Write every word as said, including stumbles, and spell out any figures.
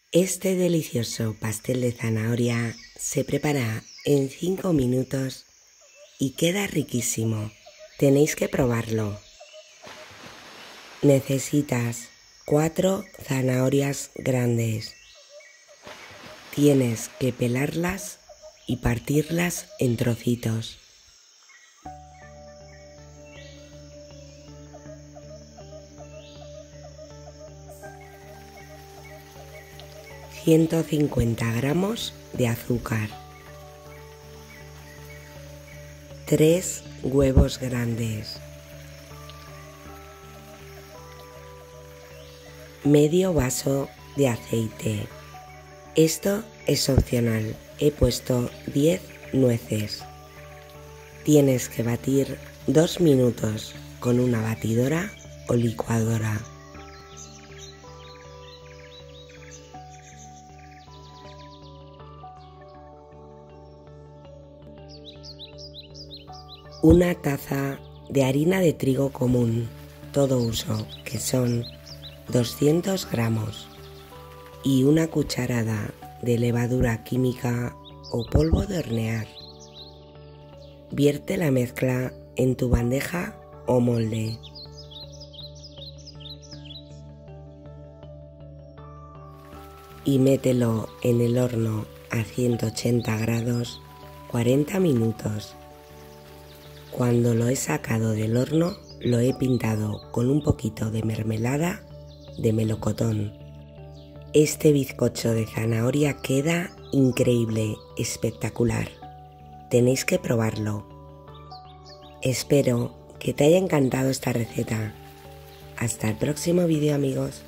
Este delicioso pastel de zanahoria se prepara en cinco minutos y queda riquísimo. Tenéis que probarlo. Necesitas cuatro zanahorias grandes. Tienes que pelarlas y partirlas en trocitos. ciento cincuenta gramos de azúcar, tres huevos grandes, medio vaso de aceite. Esto es opcional, he puesto diez nueces. Tienes que batir dos minutos con una batidora o licuadora. Una taza de harina de trigo común, todo uso, que son doscientos gramos, y una cucharada de levadura química o polvo de hornear. Vierte la mezcla en tu bandeja o molde. Y mételo en el horno a ciento ochenta grados cuarenta minutos. Cuando lo he sacado del horno, lo he pintado con un poquito de mermelada de melocotón. Este bizcocho de zanahoria queda increíble, espectacular. Tenéis que probarlo. Espero que te haya encantado esta receta. Hasta el próximo vídeo, amigos.